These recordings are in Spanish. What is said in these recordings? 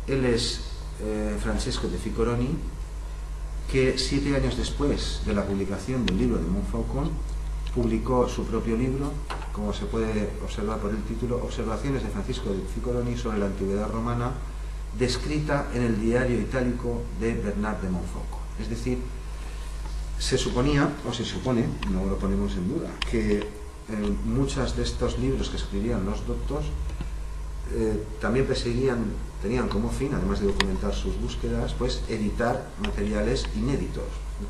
Él es Francesco de Ficcoloni, que 7 años después de la publicación del libro de Montfaucon publicó su propio libro, como se puede observar por el título, Observaciones de Francisco de Ficcoloni sobre la Antigüedad Romana, descrita en el diario itálico de Bernard de Montfaucon. Es decir, se suponía, o se supone, no lo ponemos en duda, que muchos de estos libros que escribían los doctos también tenían como fin, además de documentar sus búsquedas, pues editar materiales inéditos,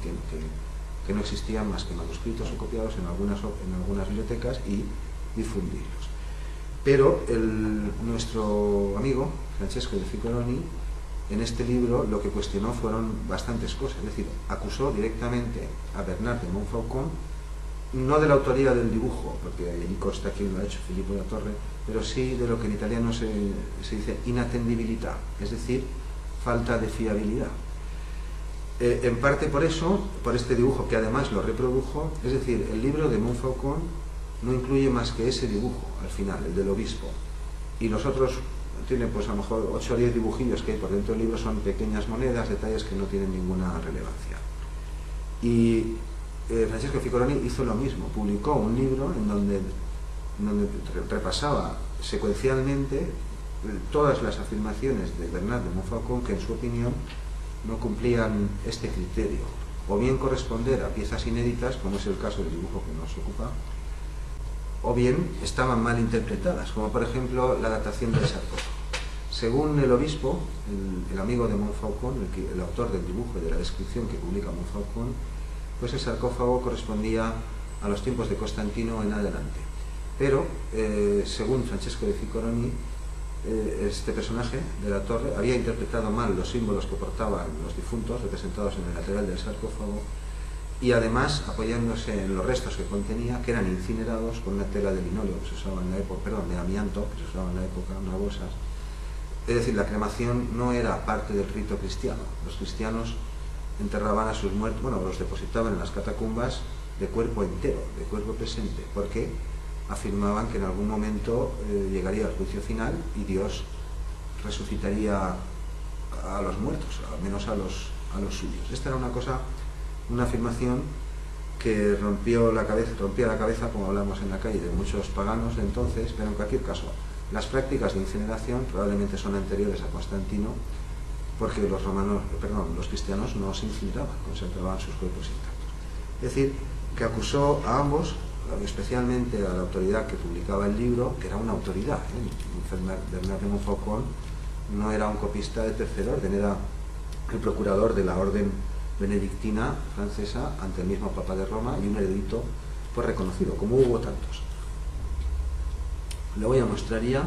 que no existían más que manuscritos o copiados en algunas bibliotecas, y difundirlos. Pero nuestro amigo Francesco de Ficcoloni, en este libro, lo que cuestionó fueron bastantes cosas. Es decir, acusó directamente a Bernard de Montfaucon, no de la autoría del dibujo, porque allí consta quién lo ha hecho, Filippo da Torre, pero sí de lo que en italiano se dice inattendibilità, es decir, falta de fiabilidad. En parte por eso, por este dibujo que además lo reprodujo, es decir, el libro de Montfaucon no incluye más que ese dibujo al final, el del obispo, y los otros tienen pues a lo mejor 8 o 10 dibujillos que hay por dentro del libro, son pequeñas monedas, detalles que no tienen ninguna relevancia. Y Francesco Ficcoloni hizo lo mismo, publicó un libro en donde repasaba secuencialmente todas las afirmaciones de Bernard de Montfaucon que en su opinión no cumplían este criterio, o bien corresponder a piezas inéditas, como es el caso del dibujo que nos ocupa, o bien estaban mal interpretadas, como por ejemplo la datación del sarcófago. Según el obispo, el amigo de Montfaucon, el autor del dibujo y de la descripción que publica Montfaucon, pues el sarcófago correspondía a los tiempos de Constantino en adelante. Pero, según Francesco de Ficcoloni, este personaje de la torre había interpretado mal los símbolos que portaban los difuntos representados en el lateral del sarcófago, y además apoyándose en los restos que contenía, que eran incinerados con una tela de linóleo que se usaba en la época, de amianto, que se usaba en la época, unas bolsas. Es decir, la cremación no era parte del rito cristiano. Los cristianos enterraban a sus muertos, bueno, los depositaban en las catacumbas de cuerpo entero, de cuerpo presente, porque afirmaban que en algún momento llegaría el juicio final y Dios resucitaría a los muertos, al menos a los suyos. Esta era una afirmación que rompía la cabeza, como hablamos en la calle, de muchos paganos de entonces, pero en cualquier caso, las prácticas de incineración probablemente son anteriores a Constantino, porque los cristianos no se incineraban, conservaban sus cuerpos intactos. Es decir, que acusó a ambos, especialmente a la autoridad que publicaba el libro, que era una autoridad. Bernard de Montfaucon no era un copista de tercer orden, era el procurador de la orden benedictina francesa ante el mismo Papa de Roma, y un erudito pues reconocido, como hubo tantos. Le voy a mostrar ya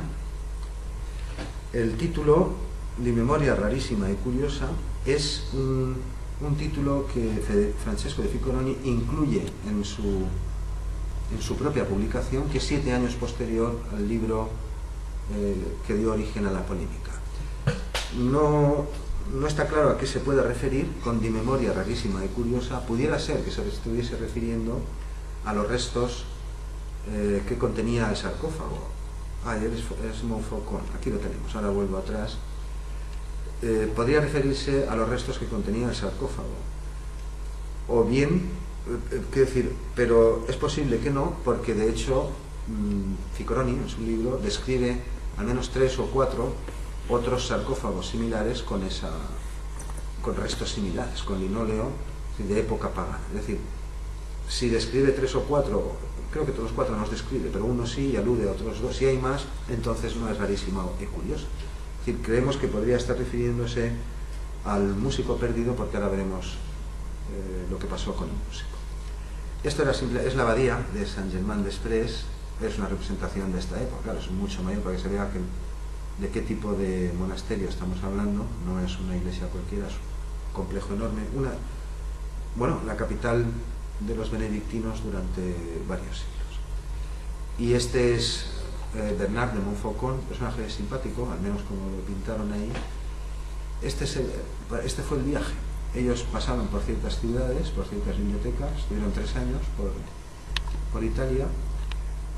el título de Memoria rarísima y curiosa. Es un título que Francesco de Ficcoloni incluye en su propia publicación, que es 7 años posterior al libro que dio origen a la polémica. No está claro a qué se puede referir con Di Memoria rarísima y curiosa. Pudiera ser que se estuviese refiriendo a los restos que contenía el sarcófago. Es Montfaucon, aquí lo tenemos, ahora vuelvo atrás. Podría referirse a los restos que contenía el sarcófago, o bien, quiero decir, pero es posible que no, porque de hecho Ficcoloni en su libro describe al menos 3 o 4 otros sarcófagos similares con restos similares, con linóleo de época pagana. Es decir, si describe 3 o 4, creo que todos los 4 no los describe, pero uno sí y alude a otros 2. Si hay más, entonces no es rarísima y curiosa. Es decir, creemos que podría estar refiriéndose al músico perdido, porque ahora veremos lo que pasó con el músico. Esto es la abadía de Saint-Germain-des-Prés. Es una representación de esta época, claro, es mucho mayor para que se vea de qué tipo de monasterio estamos hablando. No es una iglesia cualquiera, es un complejo enorme, la capital de los benedictinos durante varios siglos. Y este es Bernard de Montfaucon, personaje simpático, al menos como lo pintaron ahí. Este fue el viaje. Ellos pasaron por ciertas ciudades, por ciertas bibliotecas, estuvieron 3 años por Italia,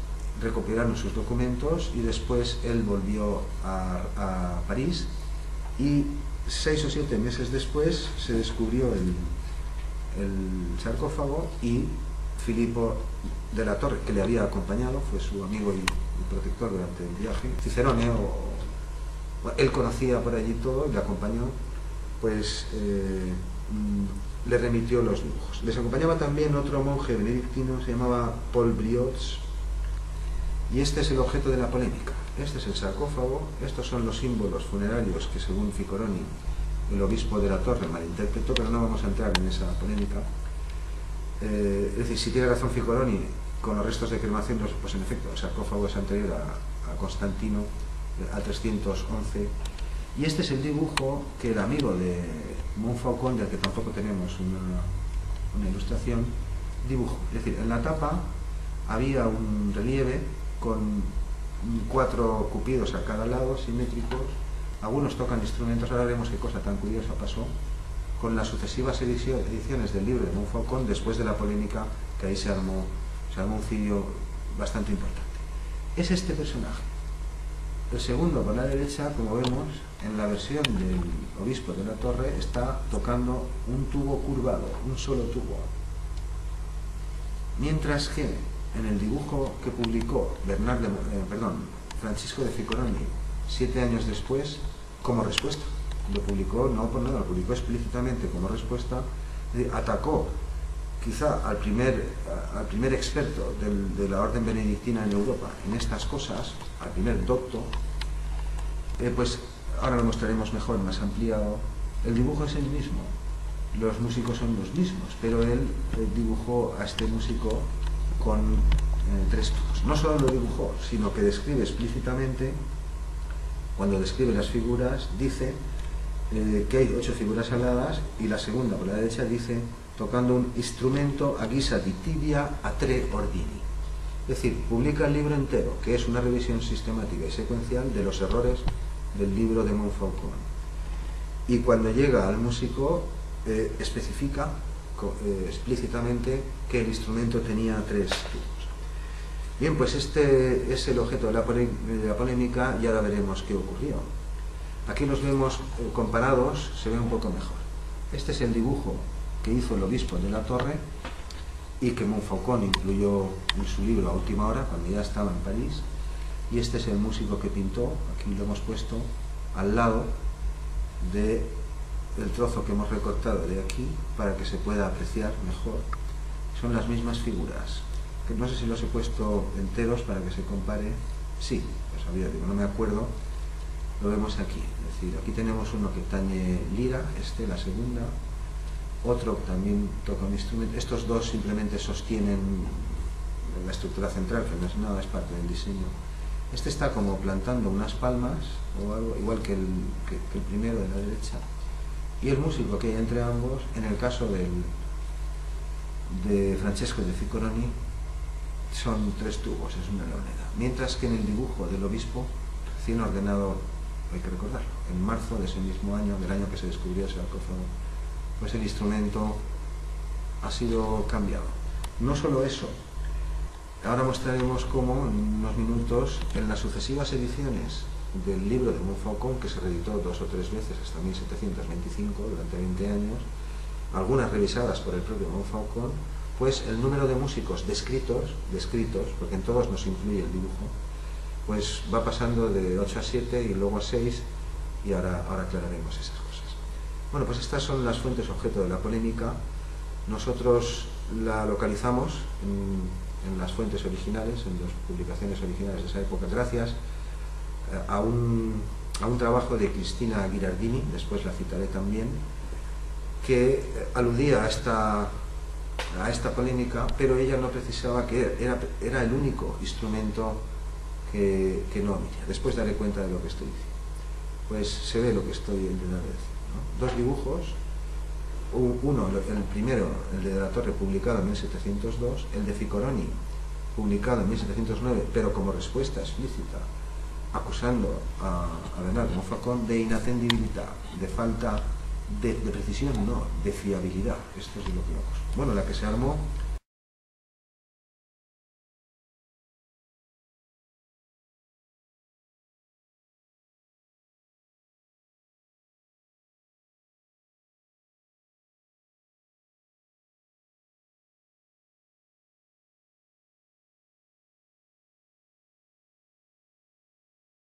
recopilaron sus documentos, y después él volvió a París y 6 o 7 meses después se descubrió el sarcófago y Filipo de la Torre, que le había acompañado, fue su amigo y protector durante el viaje, Cicerone, él conocía por allí todo y le acompañó, pues le remitió los dibujos. Les acompañaba también otro monje benedictino, se llamaba Paul Briots, y este es el objeto de la polémica. Este es el sarcófago, estos son los símbolos funerarios que según Ficcoroni el obispo de la Torre malinterpretó, pero no vamos a entrar en esa polémica. Es decir, si tiene razón Ficcoroni con los restos de cremación, pues en efecto el sarcófago es anterior a Constantino, al 311, y este es el dibujo que el amigo de Montfaucon, del que tampoco tenemos una ilustración, dibujó. Es decir, en la tapa había un relieve con 4 cupidos a cada lado, simétricos. Algunos tocan instrumentos. Ahora veremos qué cosa tan curiosa pasó con las sucesivas ediciones del libro de Montfaucon después de la polémica, que ahí se armó un cirio bastante importante. Es este personaje. El segundo, por la derecha, como vemos, en la versión del obispo de la Torre, está tocando un tubo curvado, un solo tubo. Mientras que en el dibujo que publicó Francisco de Ficcoroni 7 años después, como respuesta, lo publicó no por nada, lo publicó explícitamente como respuesta, atacó quizá al primer experto de la orden benedictina en Europa en estas cosas, al primer docto. Pues ahora lo mostraremos mejor, más ampliado. El dibujo es el mismo, los músicos son los mismos, pero él dibujó a este músico con 3 tubos. No solo lo dibujó, sino que describe explícitamente, cuando describe las figuras, dice que hay 8 figuras aladas, y la segunda, por la derecha, dice tocando un instrumento a guisa di tibia a 3 ordini. Es decir, publica el libro entero, que es una revisión sistemática y secuencial de los errores del libro de Montfaucon. Y cuando llega al músico, especifica explícitamente que el instrumento tenía 3 tubos. Bien, pues este es el objeto de la polémica, y ahora veremos qué ocurrió. Aquí los vemos comparados, se ve un poco mejor. Este es el dibujo que hizo el obispo de la Torre y que Montfaucon incluyó en su libro a última hora, cuando ya estaba en París, y este es el músico que pintó. Aquí lo hemos puesto al lado del trozo que hemos recortado de aquí para que se pueda apreciar mejor. Son las mismas figuras, que no sé si los he puesto enteros para que se compare. Sí, pues había, digo, no me acuerdo. Lo vemos aquí, es decir, aquí tenemos uno que tañe lira, la segunda, otro que también toca un instrumento. Estos dos simplemente sostienen la estructura central, que no es nada, es parte del diseño. Este está como plantando unas palmas o algo, igual que el primero de la derecha. Y el músico que hay entre ambos, en el caso de Francesco de Ficcoroni, son 3 tubos, es una leonera. Mientras que en el dibujo del obispo, recién ordenado, hay que recordarlo, en marzo de ese mismo año, del año que se descubrió ese sarcófago, pues el instrumento ha sido cambiado. No solo eso, ahora mostraremos cómo en unos minutos, en las sucesivas ediciones del libro de Montfaucon, que se reeditó 2 o 3 veces hasta 1725, durante 20 años, algunas revisadas por el propio Montfaucon, pues el número de músicos descritos, porque en todos nos incluye el dibujo, pues va pasando de 8 a 7 y luego a 6, y ahora aclararemos esas cosas. Bueno, pues estas son las fuentes objeto de la polémica. Nosotros la localizamos en las fuentes originales, en las publicaciones originales de esa época, gracias a un trabajo de Cristina Ghirardini, después la citaré también, que aludía a esta polémica, pero ella no precisaba que era el único instrumento que no omitía. Después daré cuenta de lo que estoy diciendo. Pues se ve lo que estoy intentando decir, ¿no? 2 dibujos, uno, el primero, el de la Torre, publicado en 1702, el de Ficcoroni, publicado en 1709, pero como respuesta explícita, acusando a Bernard de Montfaucon de inatendibilidad, de falta de precisión, no, de fiabilidad. Esto es lo que lo acusó. Bueno, la que se armó